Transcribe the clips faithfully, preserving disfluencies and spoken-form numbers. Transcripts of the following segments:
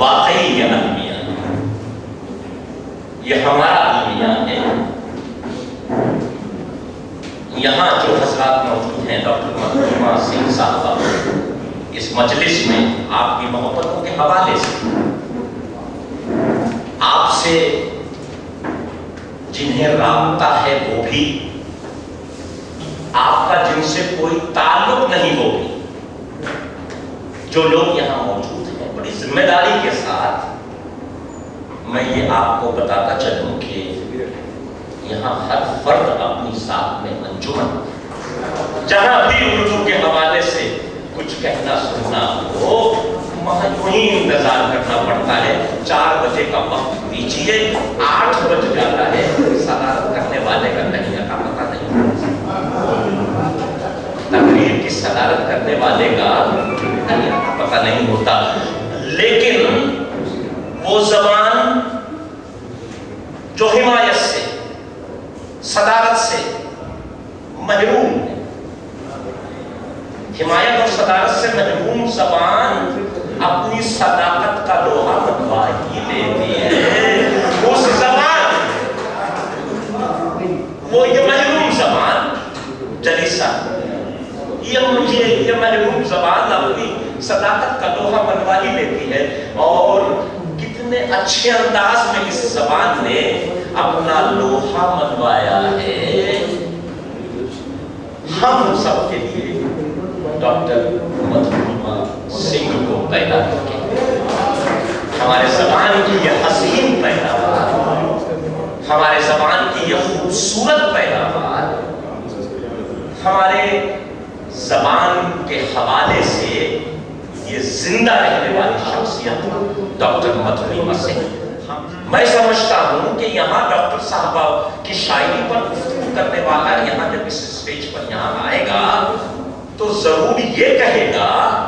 واقعی یہ المیہ یہ ہمارا المیہ ہے. یہاں جو حضرات موجود ہیں ڈاکٹر مدھوریما سنگھ صاحبہ اس مجلس میں آپ کی محبتوں کے حوالے سے آپ سے جنہیں رابطہ ہے وہ بھی آپ کا جن سے کوئی تعلق نہیں ہوگی جو لوگ یہاں موجود ہیں بڑی ذمہ داری کے ساتھ میں یہ آپ کو بتاتا چلوں کہ یہاں ہر فرد اپنی ساتھ میں انجمن جہاں بھی اردو کے حوالے سے کچھ کہنا سننا ہو وہاں یوں ہی انتظار کرنا پڑتا ہے. چار بجے کا وقت دیجیے, آٹھ بج جاتا ہے, صدارت کرنے والے کا کہیں کا پتہ نہیں, تقریر کی صدارت کرنے والے کا کہیں کا پتہ نہیں ہوتا. لیکن وہ زبان جو حمایت سے صدارت سے محروم ہے, حمایت اور صدارت سے محروم زبان اپنی صداقت کا لوہا منوا ہی لیتی ہے. اس زبان وہ یہ محروم زبان جلیسہ یہ یہ محروم زبان اپنی صداقت کا لوہا منوا ہی لیتی ہے. اور کتنے اچھے انداز میں اس زبان نے اپنا لوہا منوایا ہے. ہم سب کے لیے ڈاکٹر مدھوریما سنگھ کو پیدا کر کے ہمارے زبان کی یہ حسین پیداوار, ہمارے زبان کی یہ خوبصورت پیداوار, ہمارے زبان کے حوالے سے یہ زندہ رہنے والی شخصیت ڈاکٹر مدھوریما سنگھ. میں سمجھتا ہوں کہ یہاں ڈاکٹر صاحبہ کی شاعری پر گفتگو کرنے والا یہاں جب اس سٹیج پر یہاں آئے گا تو ضرور یہ کہے گا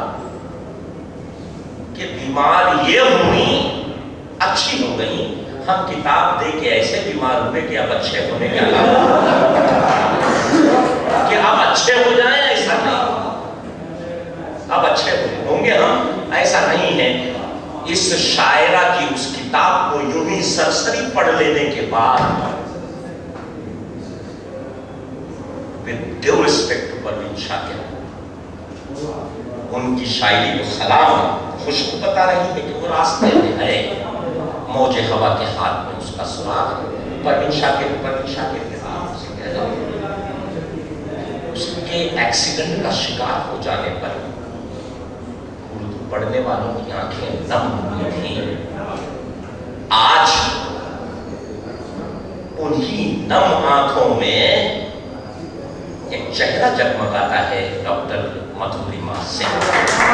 کہ بیمار یہ ہوئی اچھی ہو گئی, ہم کتاب دے کے ایسے بیمار ہوئے کہ اب اچھے ہونے کے علاوہ کہ اب اچھے ہو جائیں, ایسا نہیں, اب اچھے ہوں گے ہم, ایسا نہیں ہے. اس شاعرہ کی اس کتاب کو یوں ہی سرسری پڑھ لینے کے بعد with due respect to Parveen Shakir ان کی شاعری کو سلام, خوشبو بتا رہی ہے کہ وہ راستے میں ہے, موج ہوا کے ہاتھ میں اس کا سراغ ہے. پروین شاکر پروین شاکر کے ہاتھ سے کہہ رہا ہوں اس کے ایکسیڈنٹ کا شکار ہو جانے پر اردو پڑھنے والوں کی آنکھیں نم ہوئی تھیں. آج انہی نم آنکھوں میں ایک چہرہ جگمگاتا ہے ڈاکٹر مدھوریما سنگھ.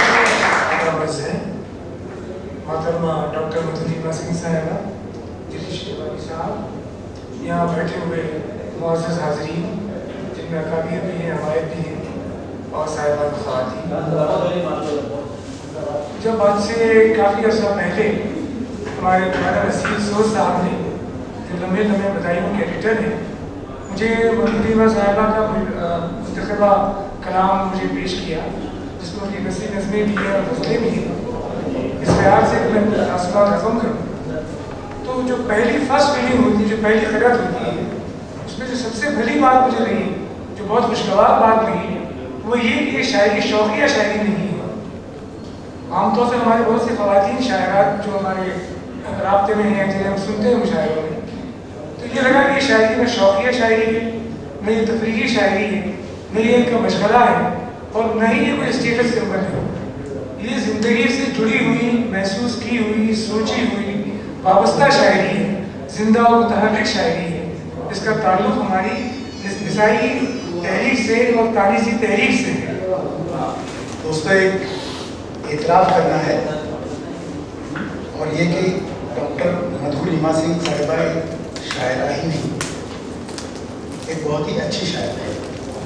محترمہ ڈاکٹر مدھوریما سنگھ صاحبہ, جلیش شیوانی صاحب, یہاں بیٹھے ہوئے معزز حاضرین جن میں اکابر بھی ہیں, حمایت بھی ہیں, اور صاحبان خواتین. جب آج سے کافی عرصہ پہلے ہمارے مولانا نصیر سوز صاحب نے جو لمبے لمبے بدائیوں کے ایڈیٹر ہیں مجھے مدھوریما صاحبہ کا منتخبہ کلام مجھے پیش کیا جس میں ان کی نثری نظمیں بھی ہیں اور غزلیں بھی ہیں. اس خیال سے کہ میں آسمان نظم کروں تو جو پہلی فرسٹ فیلنگ ہوتی ہے, جو پہلی خیرت ہوتی ہے, اس میں جو سب سے بڑی بات مجھے رہی, جو بہت خوشگوار بات رہی ہے, وہ یہ کہ یہ شاعری شوقیہ شاعری نہیں ہے. عام طور سے ہمارے بہت سے خواتین شاعرات جو ہمارے رابطے میں ہیں, جنہیں ہم سنتے ہیں مشاعروں میں, تو یہ لگا کہ یہ شاعری میں شوقیہ شاعری ہے, نہ یہ تفریحی شاعری ہے, نہ یہ ان کا مشغلہ ہے, اور نہ ہی یہ کوئی اسٹیٹس سمبل ہے. یہ زندگی سے جڑی ہوئی, محسوس کی ہوئی, سوچی ہوئی, وابستہ شاعری ہے, زندہ اور متحرک شاعری ہے. اس کا تعلق ہماری نسائی تحریک سے اور تانیسی تحریک سے ہے. دوستو, ایک اعتراف کرنا ہے, اور یہ کہ ڈاکٹر مدھوریما سنگھ صاحبہ ایک شاعرہ ہی نہیں, ایک بہت ہی اچھی شاعر ہے.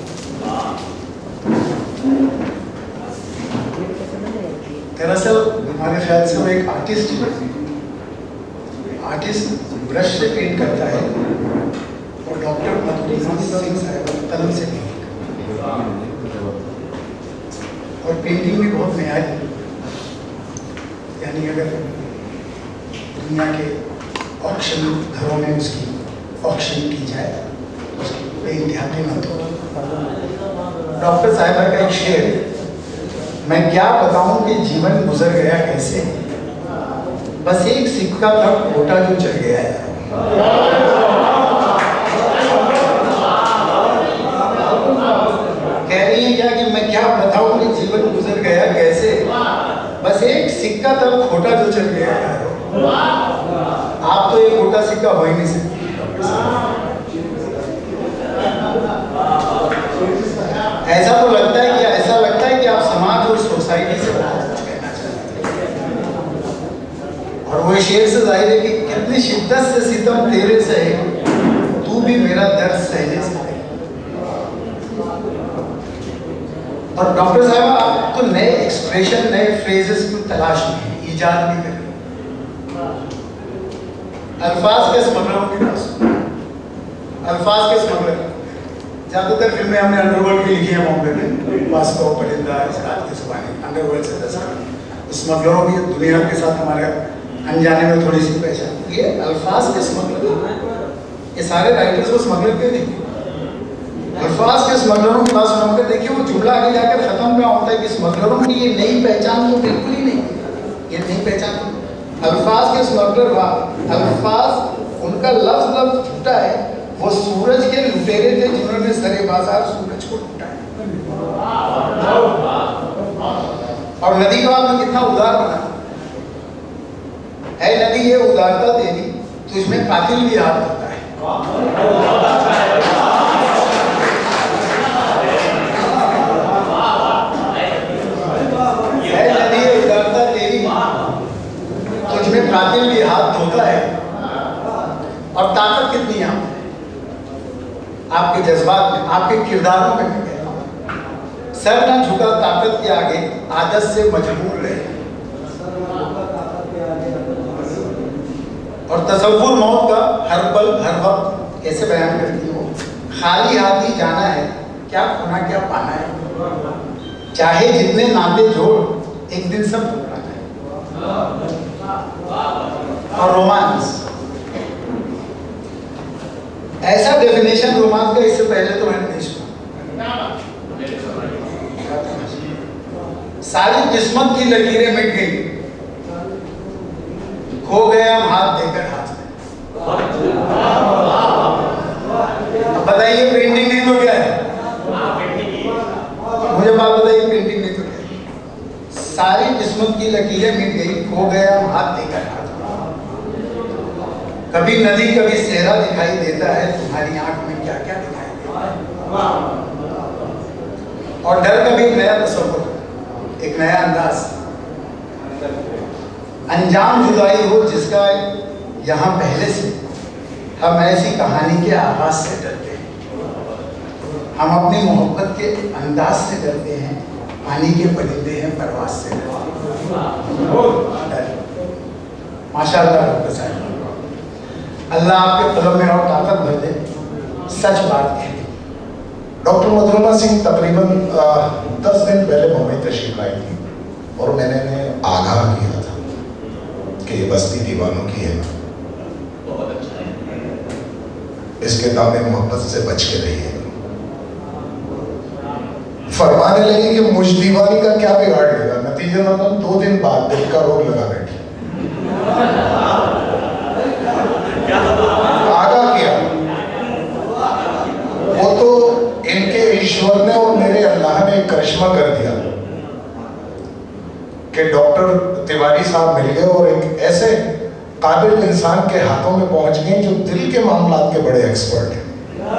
دراصل ہمارے خیال سے وہ ایک آرٹسٹ ہے. آرٹسٹ برش سے پینٹ کرتا ہے اور ڈاکٹر مدھوریما سنگھ صاحبہ قلم سے پینٹ کرتا ہے, اور پینٹنگ بھی بہت معیاری. یعنی اگر دنیا کے آکشن گھروں میں اس کی آکشن کی جائے، اس کی بے انتہا قیمت ہو۔ ڈاکٹر صاحبہ کا ایک شعر، میں کیا بتاؤں کہ جیون گزر گیا کیسے، بس ایک سکہ تھا کھوٹا جو چل گیا ہے۔ کہہ رہی ہیں کیا کہ میں کیا بتاؤں کہ جیون گزر گیا کیسے، بس ایک سکہ تھا کھوٹا جو چل گیا ہے۔ آپ تو ایک کھوٹا سکہ ہو ہی نہیں سکتے۔ ایسا تو لگتا ہے کہ ایسا لگتا ہے کہ آپ سماج اور سوسائٹی سے بہت کچھ کہنا چاہتے ہیں، اور وہ شعر سے ظاہر ہے کہ کتنی شدت سے ستم تیرے سہے، تو بھی میرا درد سہنے سے۔ اور ڈاکٹر صاحبہ آپ تو نئے ایکسپریشن، نئے فریزز کی تلاش میں ایجاد نہیں کر رہے، الفاظ کے اسمگلروں کے پاس، الفاظ کے اسمگلر زیادہ تر فلمیں ہم نے انڈر ورلڈ کی لکھی ہیں بامبے میں، واسکو، پرندہ، اس رات کی زبانی، انڈر ورلڈ سے دس اسمگلروں کی دنیا کے ساتھ ہمارے انجانے میں تھوڑی سی پہچان۔ یہ الفاظ کے اسمگلر، یہ سارے رائٹرز کو اسمگلر کیوں دیکھیں؟ الفاظ کے اسمگلروں کے پاس سنو کر دیکھیے، وہ جملہ آگے جا کر ختم کیا ہوتا ہے کہ اسمگلروں کی یہ نئی پہچان تو بالکل ہی نہیں، یہ نئی پہچان الفاظ کے اسمگلر ہوا، الفاظ ان کا لفظ لفظ چھوٹا ہے، وہ سورج کے لٹیرے تھے جنہوں نے سرے بازار سورج کو لوٹا ہے۔ اور ندی کو آپ نے کتنا ادار بنا، اے ندی یہ ادارتا تیری تجھ میں قاتل بھی یاد ہوتا ہے۔ اے ندی یہ ادارتا تیری تجھ میں قاتل بھی ہاتھ دھوتا ہے۔ اور طاقت کتنی ہے آپ کے جذبات میں، آپ کے کرداروں میں، سر نہ جھکا طاقت کے آگے، عادت سے مجبور رہے۔ اور تصور موت کا ہر پل ہر وقت کیسے بیان کرتی ہو، خالی ہاتھ ہی جانا ہے، کیا کھونا کیا پانا ہے، چاہے جتنے ناطے جوڑ ایک دن سب ٹوٹانا ہے۔ اور رومانس، ایسا ڈیفینیشن رومانس کا اس سے پہلے تو میں نے نہیں سنا۔ ساری قسمت کی لکیریں مٹ گئی، کھو گیا ہم ہاتھ دے کر ہاتھ میں۔ اب بتائیے پرنٹنگ نہیں تو کیا ہے؟ مجھے بات بتائیے پرنٹنگ نہیں تو کیا ہے؟ ساری قسمت کی لکیریں مٹ گئی، کھو گیا ہم ہاتھ دے کر ہاتھ میں۔ کبھی ندی کبھی صحرا دکھائی دیتا ہے، تمہاری آنکھ میں کیا کیا دکھائی دیتا ہے۔ اور ڈر کبھی ایک نیا تصور، ایک نیا انداز، انجام جدائی ہو جس کا یہاں پہلے سے، ہم ایسی کہانی کے آغاز سے ڈرتے ہیں، ہم اپنی محبت کے انداز سے ڈرتے ہیں، پانی کے پرندے ہیں پرواز سے ڈرتے ہیں۔ ماشاء اللہ ڈاکٹر صاحب، اللہ آپ کے قلم میں اور طاقت بھر دے، سچ بات کہہ دی۔ ڈاکٹر مدھورما سنگھ تقریباً دس دن پہلے ممبئی تشریف لائی تھی، اور میں نے انہیں آگاہ کیا تھا کہ یہ بستی دیوانوں کی ہے، اس کے دامے محبت سے بچ کے رہیے۔ فرمانے لگی کہ مجھ دیوانی کا کیا بگاڑ لے گا، نتیجہ میں دو دن بعد دل کا روگ لگا بیٹھی۔ آگاہ کیا، وہ تو ان کے ایشور نے اور میرے اللہ نے ایک کرشمہ کر دیا کہ ڈاکٹر تیواری صاحب مل گئے اور ایک ایسے قابل انسان کے ہاتھوں میں پہنچ گئے جو دل کے معاملات کے بڑے ایکسپرٹ ہیں۔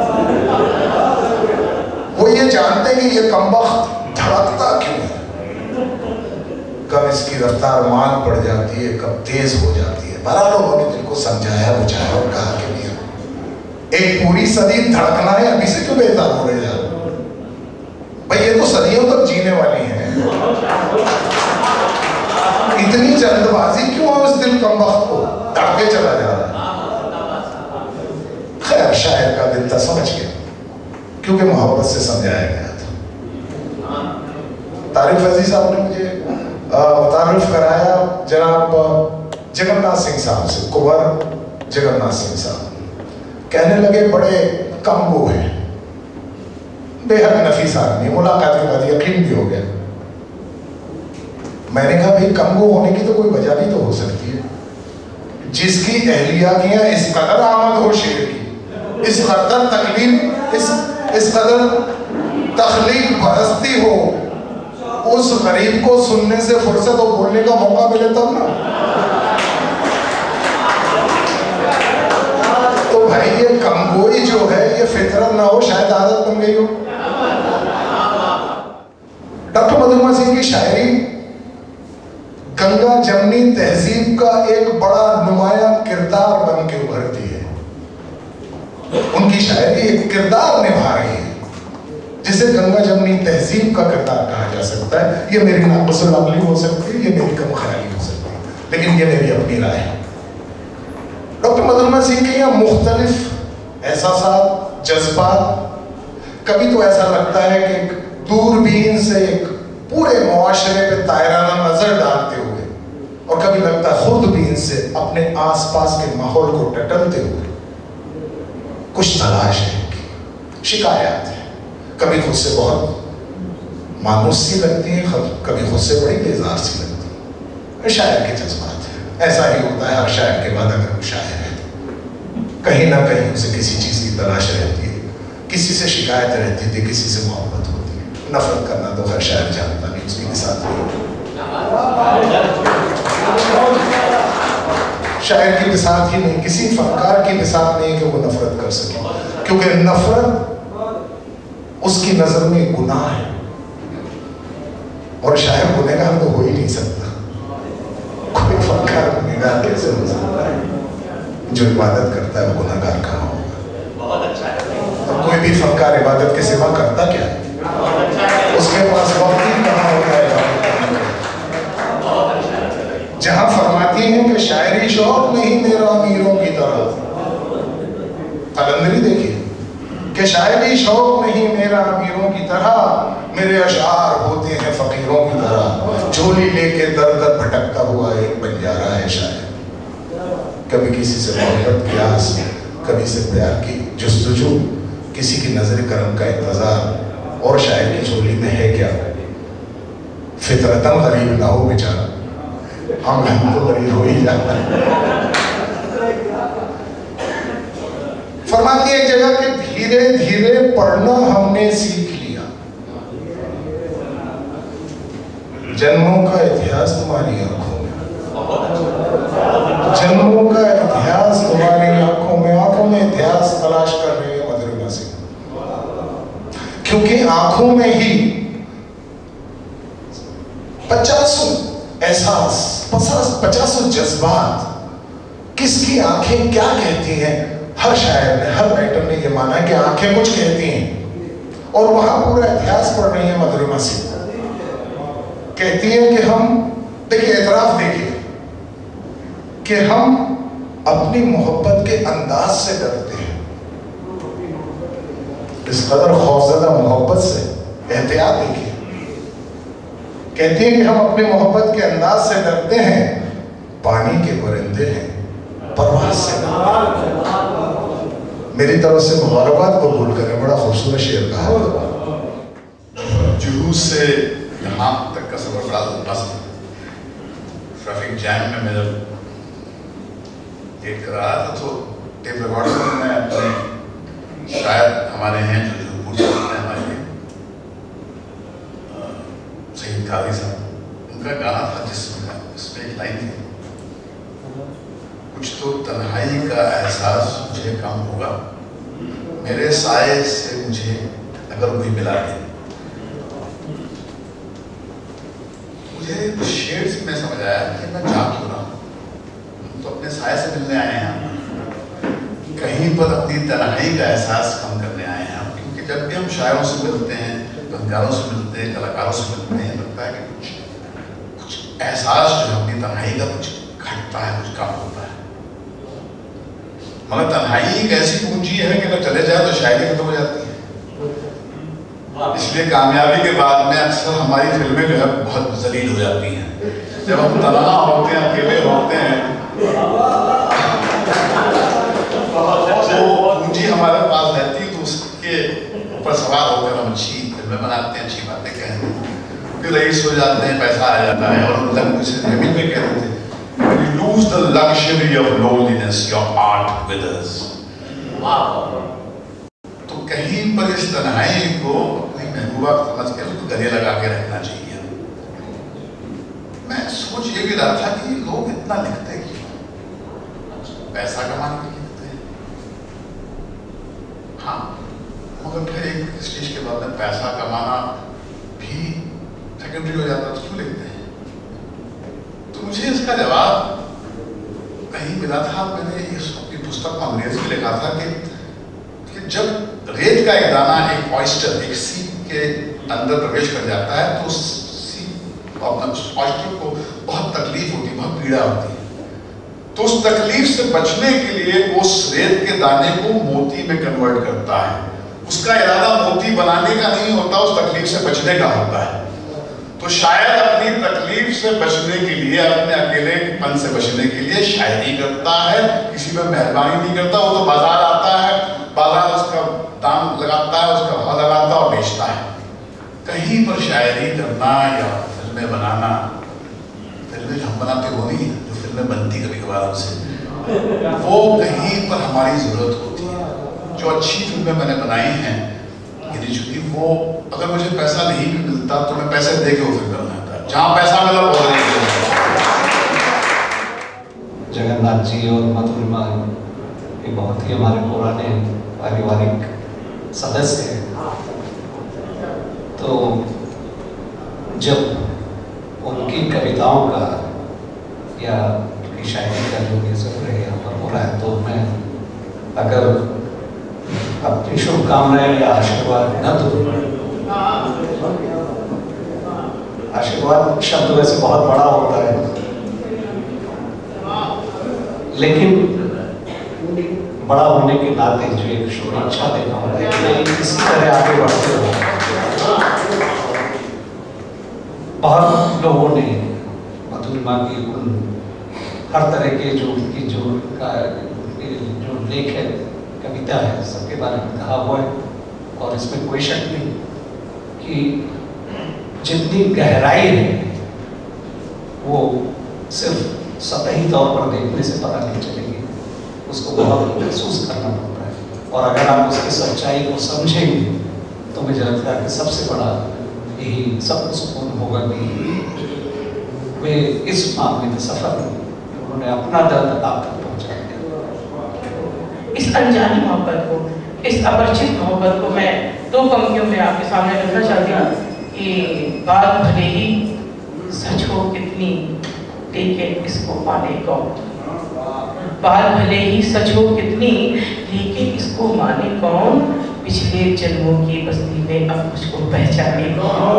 وہ یہ جانتے کہ یہ کمبخت دھڑکتا کیوں ہے، کب اس کی رفتار مان پڑ جاتی ہے، کب تیز ہو جاتی ہے۔ بارہ لوگوں نے دل کو سمجھایا بجھایا اور کہا کہ میاں ایک پوری صدی دھڑکنا ہے، ابھی سے کیوں بےتاب ہو رہے جا بھائی، یہ تو صدیوں تک جینے والی ہیں، اتنی جلد بازی کیوں ہے اس دل کمبخت کو، دھڑکے چلا جا رہا ہے۔ خیر شاعر کا دل تھا، سمجھ گیا، کیونکہ محبت سے سمجھایا گیا تھا۔ طارق فیضی صاحب نے مجھے متعارف کرایا جناب जगन्नाथ सिंह साहब से, कुंवर जगन्नाथ सिंह साहब कहने लगे बड़े कमगो हैं, बेहद नफीस आदमी। मुलाकात के बाद यकीन भी हो गया। मैंने कहा भाई कमगो होने की तो कोई वजह भी तो हो सकती है, जिसकी एहलियातियां इस कदर आमद हो शेर की, इस कदर तकलीफ, इस इस कदर तखलीक परस्ती हो, उस गरीब को सुनने से फुर्सत और बोलने का मौका मिले तब ना। तो भाई ये कमगोई जो है ये फितरत ना हो, शायद आदत बन गई हो। डॉक्टर मधुरमा सिंह की शायरी गंगा जमनी तहजीब का एक बड़ा नुमाया किरदार बन के उभरती है। उनकी शायरी एक किरदार निभा रही है जिसे गंगा जमनी तहजीब का किरदार कहा जा सकता है। ये मेरी नाक़िसुल अक़ली हो सकती है, ये मेरी कम ख़याली हो सकती है, लेकिन ये मेरी अपनी राय है। डॉक्टर मधुरमा सिंह के यहाँ मुख्तलिफ एहसासात, जज्बात, कभी तो ऐसा लगता है कि एक दूरबीन से एक पूरे मुआशरे पे तायराना नजर डालते हुए, और कभी लगता है खुर्दबीन से अपने आसपास के माहौल को टटलते हुए कुछ तलाश है, शिकायत है, कभी खुद से बहुत मानूस सी लगती है, कभी खुद से बड़ी बेजार सी लगती है। शायर के जज्बात है, ऐसा ही होता है हर शायर के बाद। अगर वो शायर है कहीं ना कहीं उसे किसी चीज की तलाश रहती है, किसी से शिकायत रहती थी, किसी से मोहब्बत होती है। नफरत करना तो हर शायर जानता नहीं, उसकी भी साथ नहीं। शायर की बिसात ही नहीं, किसी फनकार की बिसात नहीं कि वो नफरत कर सके, क्योंकि नफरत उसकी नजर में गुनाह है, और शायर गुनहगार तो हो ही नहीं सकता। कोई फनकार गुनहगार कैसे हो सकता है? जो इबादत करता है वो गुनहगार कहाँ होगा? बहुत अच्छा है। और कोई भी फनकार इबादत के सिवा करता क्या है? उसके पास वक्त ही कहाँ होता है? जहां फरमाती हैं कि शायरी शौक नहीं मेरा अमीरों की तरह, कलंदरी देखिए कि शायरी शौक नहीं मेरा अमीरों की तरह, मेरे अशार होते हैं फकीरों की तरह। झोली लेके दर दर भटकता हुआ एक बंजारा है शायर। कभी किसी से मोहब्बत की आस, कभी से प्यार की जुस्तजू, किसी की नजर करम का इंतजार, और शायर की झोली में है क्या? फितरतन गरीब ना हो बेचारा, हम हम तो गरीब हो ही जाता है। फरमाती है एक जगह कि धीरे धीरे पढ़ना हमने सीख लिया, जन्मों का इतिहास तुम्हारी आंखों में, जन्मों का इतिहास तुम्हारी आंखों में, आंखों में इतिहास तलाश कर रही है मधुरमा सिंह, क्योंकि आंखों में ही पचासों एहसास, पचास पचासों जज्बात, किसकी आंखें क्या कहती हैं। हर शायर ने, हर राइटर ने यह माना है कि आंखें कुछ कहती हैं, और वहां पूरा इतिहास पढ़ रही है मधुरमा सिंह। कहती है कि हम, देखिए एतराफ देखिए कि हम अपनी मोहब्बत के अंदाज से डरते हैं, इस कदर खौफजदा मोहब्बत से। एहतियात देखिए, कहती है कि हम अपनी मोहब्बत के अंदाज से डरते हैं, पानी के परिंदे हैं परवाज़ से डरते हैं। मेरी तरफ से मुबारकबाद कबूल करें, बड़ा खूबसूरत शेर कहा है। जुहू से यहाँ तक का सफर बड़ा लंबा था। ट्रैफिक जैम में मेरा वेट कर रहा था, तो टेप रिकॉर्डर में मैं अपने शायद हमारे हैं जो जूहू से हमारे शहीद कादी साहब, उनका गाना था जिसमें उसमें एक लाइन थी, कुछ तो तन्हाई का एहसास मुझे कम होगा, मेरे साए से मुझे अगर कोई मिला दे। मुझे उस शेर से मैं समझ आया कि मैं जा क्यों रहा हूँ, हम तो अपने साए से मिलने आए हैं, कहीं पर अपनी तन्हाई का एहसास कम करने आए हैं हम। क्योंकि जब भी हम शायरों से मिलते हैं, फनकारों से मिलते हैं, कलाकारों से मिलते हैं, लगता है कि कुछ कुछ एहसास जो है अपनी तन्हाई का कुछ घटता है, कुछ कम होता है। मगर तन्हाई एक ऐसी पूंजी है कि अगर चले जाए तो शायरी खत्म हो जाती है। इसलिए कामयाबी के बाद में अक्सर हमारी फिल्में जो है बहुत जलील हो जाती हैं। जब हम तन्हा होते हैं, अकेले होते हैं, पूंजी हमारे पास रहती तो उसके ऊपर सवार होकर हम अच्छी फिल्में बनाते हैं, अच्छी बातें कहते हैं, फिर रईस हो जाते हैं, पैसा आ जाता है। और मतलब जैसे जमीन में कहते थे, you lose the luxury of loneliness, your art withers। तो कहीं पर इस तन्हाई को अपनी महबूबा समझ के उसको गले लगा के रखना चाहिए। मैं सोच ये भी रहा था कि लोग इतना लिखते क्यों, पैसा कमाने के लिए लिखते हैं। हाँ, मगर फिर एक स्टेज के बाद में पैसा कमाना भी सेकेंडरी हो जाता, तो क्यों लिखते हैं? तो मुझे इसका जवाब कहीं मिला था, मैंने इस अपनी पुस्तक में अंग्रेजी में लिखा था कि, कि जब रेत का एक दाना एक ऑयस्टर, एक सीप के अंदर प्रवेश कर जाता है तो उस सीप अपना उस ऑयस्टर को बहुत तकलीफ होती है, बहुत पीड़ा होती है। तो उस तकलीफ से बचने के लिए उस रेत के दाने को मोती में कन्वर्ट करता है। उसका इरादा मोती बनाने का नहीं होता, उस तकलीफ से बचने का होता है। तो शायद अपनी तकलीफ से बचने के लिए, अपने अकेलेपन से बचने के लिए शायरी करता है, किसी पर मेहरबानी नहीं करता। वो तो बाजार आता है, बाजार उसका दाम लगाता है, उसका भाव लगाता है और बेचता है। कहीं पर शायरी करना या फिल्में बनाना, फिल्में हम बनाते वो नहीं, जो फिल्में बनती कभी कभार हमसे, वो कहीं पर हमारी जरूरत होती है। जो अच्छी फिल्में मैंने बनाई हैं गिनी चुकी, वो अगर मुझे पैसा नहीं भी मिलता तो मैं पैसे दे के वो फिल्म बनाता, जहाँ पैसा मिला वो नहीं। जगन्नाथ जी और मधुरिमा ये बहुत ही हमारे पुराने पारिवारिक सदस्य हैं। तो जब उनकी कविताओं का या उनकी शायरी का जो ये जिक्र है यहाँ पर हो रहा है, तो मैं अगर अपनी शुभकामनाएं या आशीर्वाद न दूं, आशीर्वाद शब्द वैसे बहुत बड़ा होता है, लेकिन बड़ा होने के नाते जो एक शुभेच्छा देना होता है कि इसी तरह आगे बढ़ते हो। बहुत लोगों ने मधुरिमा की उन हर तरह के जो उनकी जो का जो लेख है, कविता है, सबके बारे में कहा हुआ है। और इसमें कोई शक नहीं कि जितनी गहराई है वो सिर्फ सतही तौर पर देखने से पता नहीं चलेगी, उसको बहुत महसूस करना पड़ता है। और अगर आप उसकी सच्चाई को समझेंगे तो मुझे लगता है कि सबसे बड़ा यही सबको सुकून होगा कि वे इस मामले में सफल उन्होंने अपना दर्द आप तक पहुँचा दिया। इस अनजानी मोहब्बत को, इस अपरिचित मोहब्बत को मैं दो पंक्तियों में आपके सामने रखना चाहती हूँ कि बात भले ही सच हो कितनी, लेकिन इसको माने कौन। बात भले ही सच हो कितनी, लेकिन इसको माने कौन। पिछले जन्मों की बस्ती में अब मुझको पहचाने कौन।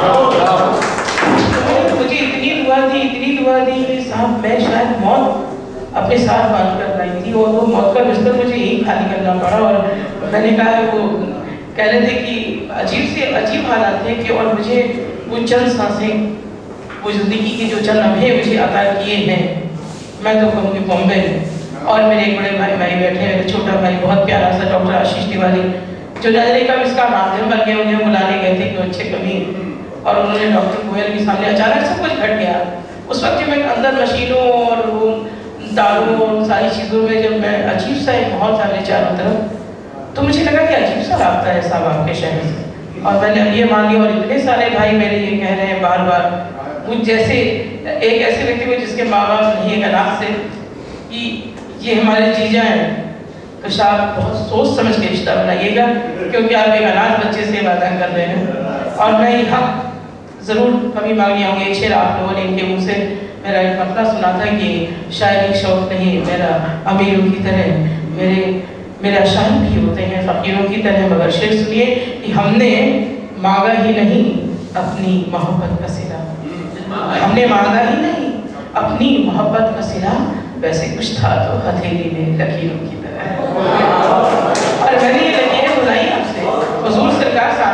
मुझे इतनी दुआ दी, इतनी दुआ दी कि साहब मैं शायद मौत अपने साथ बांध कर लाई थी, और वो मौत का बिस्तर मुझे यही खाली करना पड़ा। और मैंने कहा वो कह रहे थे कि अजीब से अजीब हालात थे कि, और मुझे वो चंद सांसें, वो जिंदगी के जो चंद लम्हे मुझे अता किए हैं, मैं तो कहूँगी बॉम्बे में। और मेरे एक बड़े भाई भाई बैठे, मेरे छोटा भाई बहुत प्यारा सा डॉक्टर आशीष तिवारी, जो नजरे का इसका माध्यम बन गया, उन्हें बुलाने गए थे कि अच्छे कमी, और उन्होंने डॉक्टर गोयल के सामने अचानक सब कुछ घट गया। उस वक्त मैं अंदर मशीनों और वो दारू और सारी चीज़ों में जब मैं अजीब सा एक माहौल था मेरे चारों तरफ, तो मुझे लगा कि अजीब सा रास्ता है साहब आपके शहर से। और मैंने ये मान लिया, और इतने सारे भाई मेरे ये कह रहे हैं बार बार, मुझ जैसे एक ऐसे व्यक्ति को जिसके माँ बाप नहीं है अनाथ से, कि ये हमारे जीजा हैं, तो साहब बहुत सोच समझ के रिश्ता बनाइएगा, क्योंकि आप एक अनाथ बच्चे से वादा कर रहे हैं। और मैं यहाँ ज़रूर कभी मांगी होंगे, एक शेर आप लोगों ने इनके मुँह से मेरा एक मसला सुना था कि शायरी शौक नहीं मेरा अमीरों की तरह, मेरे मेरे अशार भी होते हैं फ़कीरों की तरह। मगर शेर सुनिए कि हमने मांगा ही नहीं अपनी मोहब्बत का सिला, हमने मांगा ही नहीं अपनी मोहब्बत का सिला, वैसे कुछ था तो हथेली में लकीरों की तरह। और मैंने ये लकीरें बुलाई आपसे, हुजूर सरकार सामने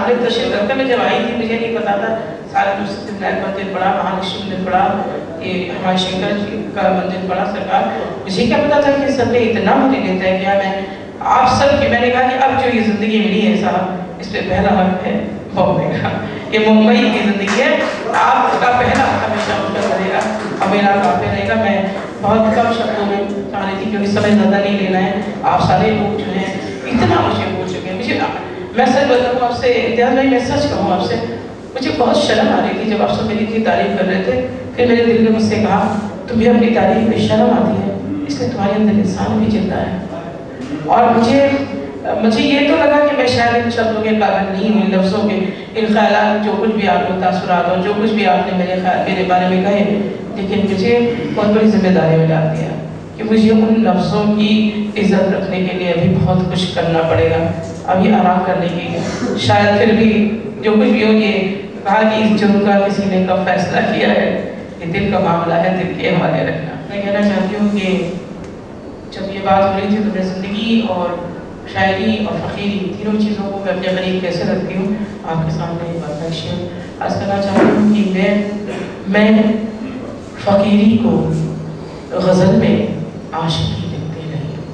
आपने तशरीफ रखा, मैं जब आई थी मुझे नहीं पता था सारे नुस्रत मंदिर पड़ा, महालक्ष्मी मंदिर पड़ा, ये हमारे शंकर जी का मंदिर पड़ा सरकार, मुझे क्या पता था कि सब ने इतना मुझे लेता है। क्या मैं आप सब की मैंने कहा कि अब जो ये ज़िंदगी मिली है साहब, इस पे पहला हक है बॉम्बे का, ये मुंबई की ज़िंदगी है, आपका पहला हक हमेशा उनका रहेगा और मेरा काफी रहेगा। मैं बहुत कम शब्दों में कहा रही थी क्योंकि समय ज़्यादा नहीं लेना है। आप सारे लोग जो हैं इतना मुझे बोल चुके हैं, मुझे मैं सच बताऊँ आपसे इम्तियाज़ भाई, मैं सच कहूँ आपसे, मुझे बहुत शर्म आ रही थी जब आप सब मेरी इतनी तारीफ कर रहे थे। फिर मेरे दिल ने मुझसे कहा तुम्हें अपनी तारीफ में शर्म आती है, इसलिए तुम्हारे अंदर इंसान भी जिंदा है। और मुझे मुझे ये तो लगा कि मैं शायद इन शब्दों के काबिल नहीं हूँ, लफ्ज़ों के, इन ख्यालात, जो कुछ भी आप लोग तासुरात और जो कुछ भी आपने मेरे ख्याल मेरे बारे में कहे, लेकिन मुझे बहुत बड़ी जिम्मेदारी में डाल दिया कि मुझे उन लफ्ज़ों की इज्जत रखने के लिए अभी बहुत कुछ करना पड़ेगा, अभी आराम करने की शायद फिर भी जो कुछ भी हो। ये कहा कि इस जुर्म का किसी ने कब फैसला किया है, ये दिल का मामला है, दिल के हवाले रखना। मैं कहना चाहती हूँ कि जब ये बात हो रही थी तो मैं ज़िंदगी और शायरी और फ़कीरी तीनों चीज़ों को मैं अपने करीब कैसे रखती हूँ आपके सामने एक बात शेयर आज करना चाहती हूँ कि मैं मैं फ़कीरी को गज़ल में आशिकी लिखती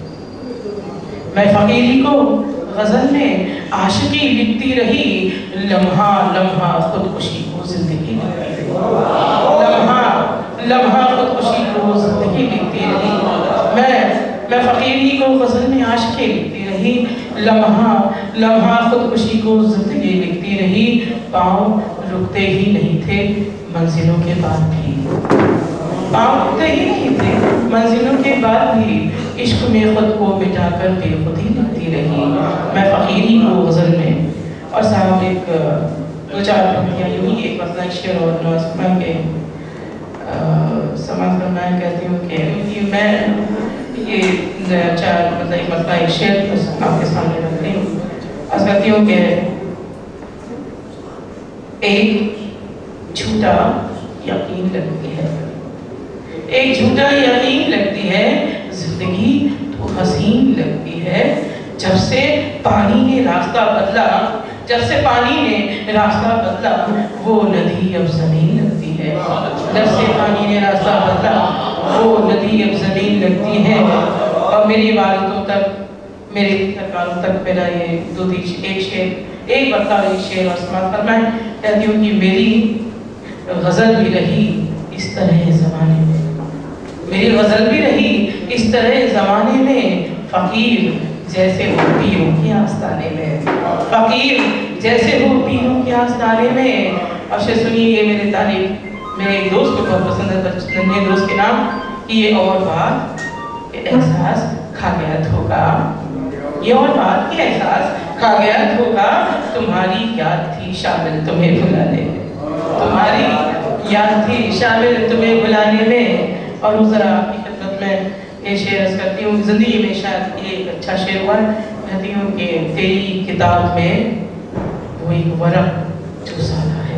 रही, मैं फ़कीरी को गज़ल में आशिकी लिखती रही, लम्हा लम्हा खुदकुशी को ज़िंदगी लिखती रही, लम्हा लम्हा खुदकुशी को ज़िंदगी लिखती रही। मैं मैं फ़कीरी को गज़ल में आशिकी लिखती रही, लम्हा लम्हा खुदकुशी को ज़िंदगी लिखती रही। पाँव रुकते ही नहीं थे मंजिलों के बाद भी, पाँव रुकते ही नहीं थे मंजिलों के बाद भी, इश्क में खुद को मिटाकर बेखुदी लिखती रही। मैं फ़कीरी को गज़ल में और साहब एक दो चार पंक्तियाँ यूँ ही एक मसला शेर और नवाज़ के समाज पर मैं कहती हूँ कि मैं ये चार मतलब एक मसला एक शेर आपके सामने रख रही हूँ। आज कहती हूँ कि एक झूठा यकीन लगती है, एक झूठा यकीन लगती है, जिंदगी तो हसीन लगती है। जब से पानी ने रास्ता बदला, जब से पानी ने रास्ता बदला, वो नदी अब जमीन लगती है। जब से पानी ने रास्ता बदला, वो नदी अब जमीन लगती है। और मेरी वालिदों तक, मेरे सरकारों तक मेरा ये दो तीन एक शेर एक बता एक शेर और समाज पर मैं कहती हूँ कि मेरी गज़ल भी रही इस तरह ज़माने में, मेरी गज़ल भी रही इस तरह ज़माने में। फ़कीर जैसे हो पीरों के आस्ताने में, फ़कीर जैसे हो पीरों के आस्ताने में। अब से सुनिए ये मेरे तारीफ मेरे एक दोस्त को बहुत पसंद है, मेरे दोस्त के नाम कि ये और बात ये एहसास खा गया धोखा, ये और बात की एहसास खा गया धोखा। तुम्हारी याद थी शामिल तुम्हें भुलाने में, तुम्हारी याद थी शामिल तुम्हें भुलाने में। और ज़रा आपकी खिदमत में ये शेर अर्ज़ करती हूँ, ज़िंदगी में शायद ये एक अच्छा शेर हुआ। कहती हूँ कि तेरी किताब में वो एक वरक़ जो सादा है,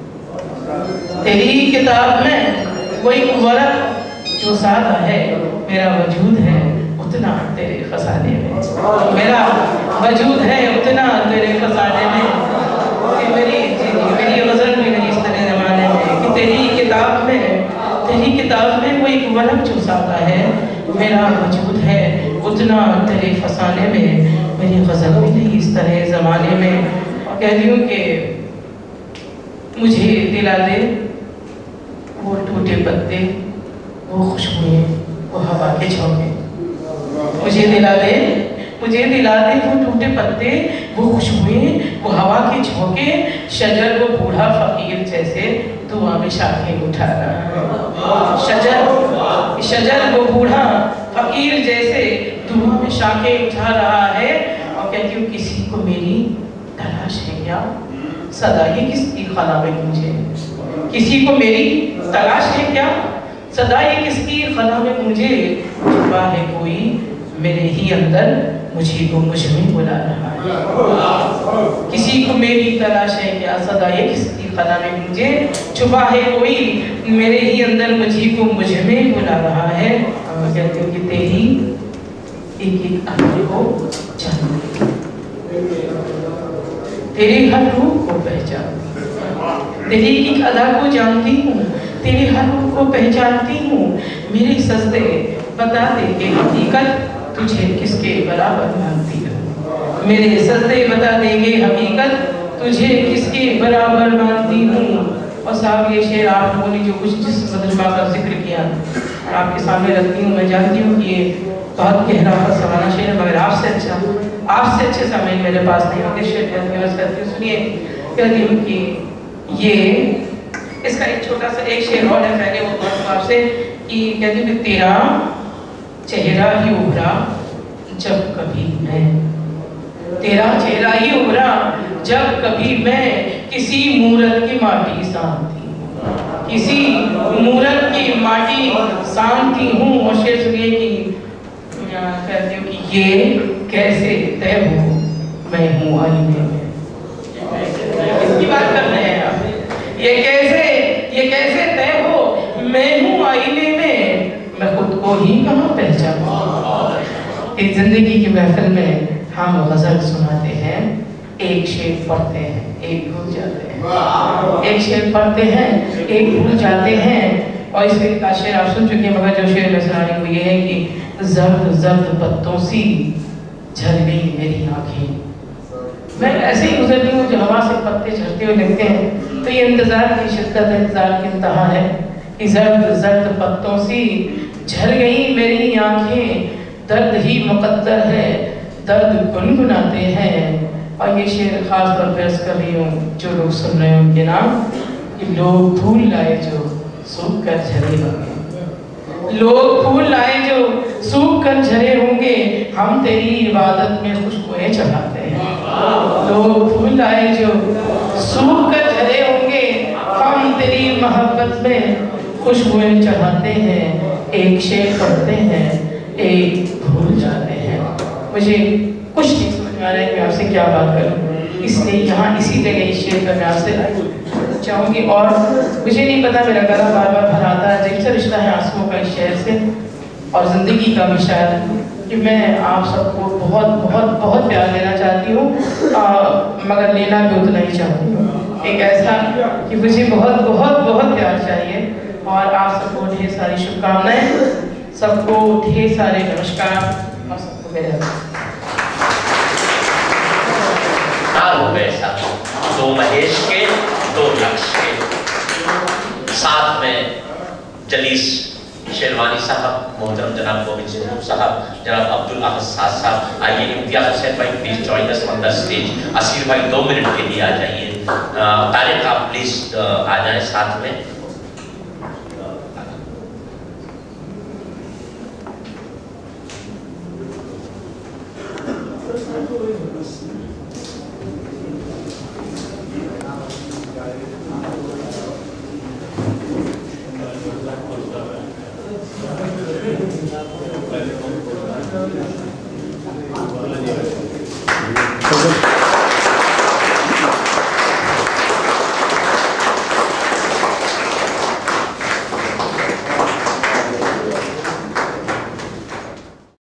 तेरी किताब में वो एक वरक़ जो सादा है। मेरा वजूद है उतना तेरे खजाने में, मेरा वजूद है उतना तेरे खजाने में। कि मेरी मेरी गज़ल भी नहीं इस तरह ज़माने में कि तेरी किताब में तेरी किताब में वो एक वरक़ जो सादा है, मेरा वजूद है उतना तेरे फसाने में। मेरी गज़ल भी नहीं इस तरह ज़माने में। कहती हूँ कि मुझे दिला दे वो टूटे पत्ते, वो खुशबुएं, वो हवा के झोंके। मुझे दिला दे मुझे दिला दे वो टूटे पत्ते, वो खुशबुएं, वो हवा के झोंके। शजर वो बूढ़ा फ़कीर जैसे दुआ में शाखें उठा रहा है, शजर शजर वो बूढ़ा फ़कीर जैसे दुआ में शाखें उठा रहा है। और कहती हूँ किसी को मेरी तलाश है क्या, सदा ये किसकी खला में मुझे, किसी को मेरी तलाश है क्या, सदा ये किसकी खला में मुझे। छुपा है कोई मेरे ही अंदर, मुझे को मुझ में बुला रहा है। किसी को मेरी तलाश है क्या, सदा ये किसकी खला में मुझे। छुपा है कोई मेरे ही अंदर, मुझे को मुझ में बुला रहा है। और कहते हो कि तेरी एक एक आंख को जानते, तेरे हर रूप को पहचानती हूँ, तेरी एक अदा को जानती हूँ, तेरे हर रूप को पहचानती हूँ। मेरे सजदे बता दे कि हकीकत तुझे किसके बराबर मानती है। मेरे सजदे बता देंगे हकीकत तुझे किसके बराबर मानती हूँ। और साहब ये शेर आप लोगों ने जो कुछ जिस मजलमा का जिक्र किया आपके सामने रखती हूँ। मैं जानती हूँ कि ये बहुत गहरा और सवाना शेर है, मगर आपसे अच्छा आपसे अच्छे समय मेरे पास नहीं होंगे। शेर करती हूँ, सुनिए। कहती हूँ कि ये इसका एक छोटा सा एक शेर और है, पहले वो बात आपसे कि कहती हूँ कि तेरा चेहरा ही उभरा जब कभी मैं, तेरा चेहरा ही उभरा जब कभी मैं किसी मूरत की माटी सांती, किसी मूरत की माटी सांती हूँ। और शेर सुनिए कि कहती हूँ कि ये कैसे तय हो मैं हूँ आईने में। किसकी बात कर रहे हैं आप? ये कैसे ये कैसे तय हो मैं हूँ आईने में, मैं खुद को ही कहाँ पहचानूं। इस जिंदगी की महफिल में हम गजल सुनाते हैं, एक शेर पढ़ते हैं, एक भूल जाते हैं, एक शेर पढ़ते हैं, एक भूल जाते हैं। और इस शेर का शेर आप सुन चुके हैं, मगर जो शेर मैं सुना रही हूँ ये है कि जर्द जर्द पत्तों सी झड़ गई मेरी आंखें। मैं ऐसे ही गुजर रही हूँ जो हवा से पत्ते झड़ते हुए लगते हैं, तो ये इंतजार की शिद्दत इंतजार की इंतहा है कि जर्द जर्द पत्तों सी झड़ गई मेरी आंखें, दर्द ही मुकद्दर है दर्द गुनगुनाते हैं। और ये शेर खास तौर पर अर्ज कर रही हूँ जो लोग सुन रहे हैं उनके नाम, कि लोग फूल लाए जो सूख कर झरे होंगे, लोग फूल लाए जो सूख कर झरे होंगे, हम तेरी इबादत में खुशबुएं चढ़ाते हैं। लोग फूल लाए जो सूख कर झरे होंगे, हम तेरी मोहब्बत में खुशबुएं चढ़ाते हैं। एक शेर पढ़ते हैं, एक भूल जाते हैं। मुझे कुछ नहीं समझ में आ रहा है कि आपसे क्या बात करूं, इसलिए यहाँ इसी जगह इस शेर पर मैं आपसे चाहूँगी। और मुझे नहीं पता, मेरा गला बार बार भर आता है, अजीब सा रिश्ता है आंसुओं का इस शेर से और ज़िंदगी का भी शायद, कि मैं आप सबको बहुत बहुत बहुत प्यार देना चाहती हूँ, मगर लेना भी उतना ही चाहती हूँ। एक ऐसा कि मुझे बहुत बहुत बहुत प्यार चाहिए। और आप सबको ढेर सारी शुभकामनाएं, सबको ढेर सारे नमस्कार और सबको मेरे हो गए साथ, दो महेश के दो लक्ष्य के, साथ में जलीस शेरवानी साहब, मोहतरम जनाब गोविंद सिंह साहब, जनाब अब्दुल अहद साहब। आइए इम्तियाज हुसैन भाई please join us on the stage. Aseer भाई दो मिनट के लिए आ जाइए। तारिक आप प्लीज आ जाए साथ में।